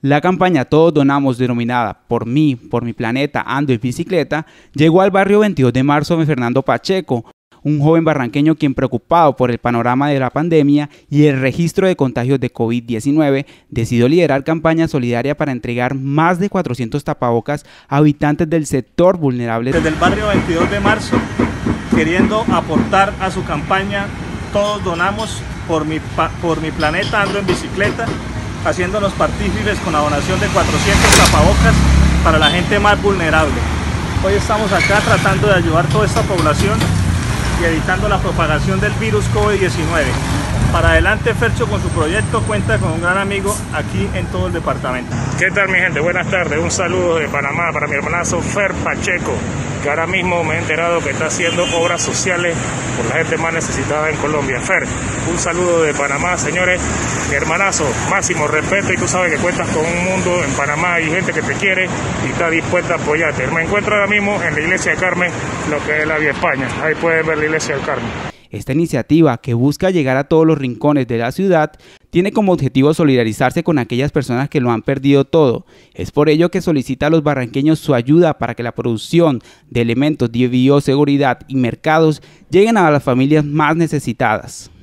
La campaña Todos Donamos, denominada por mi planeta, ando en bicicleta, llegó al barrio 22 de marzo de Fernando Pacheco, un joven barranqueño quien, preocupado por el panorama de la pandemia y el registro de contagios de COVID-19, decidió liderar campaña solidaria para entregar más de 400 tapabocas a habitantes del sector vulnerable. Desde el barrio 22 de marzo, queriendo aportar a su campaña Todos Donamos, por mi planeta, ando en bicicleta, haciéndonos partícipes con la donación de 400 tapabocas para la gente más vulnerable. Hoy estamos acá tratando de ayudar a toda esta población y evitando la propagación del virus COVID-19. Para adelante, Fercho con su proyecto cuenta con un gran amigo aquí en todo el departamento. ¿Qué tal, mi gente? Buenas tardes. Un saludo de Panamá para mi hermanazo Fer Pacheco, que ahora mismo me he enterado que está haciendo obras sociales por la gente más necesitada en Colombia. Fer, un saludo de Panamá, señores. Mi hermanazo, máximo respeto, y tú sabes que cuentas con un mundo en Panamá y gente que te quiere y está dispuesta a apoyarte. Me encuentro ahora mismo en la Iglesia del Carmen, lo que es la Vía España. Ahí pueden ver la Iglesia del Carmen. Esta iniciativa, que busca llegar a todos los rincones de la ciudad, tiene como objetivo solidarizarse con aquellas personas que lo han perdido todo. Es por ello que solicita a los barranqueños su ayuda para que la producción de elementos de bioseguridad y mercados lleguen a las familias más necesitadas.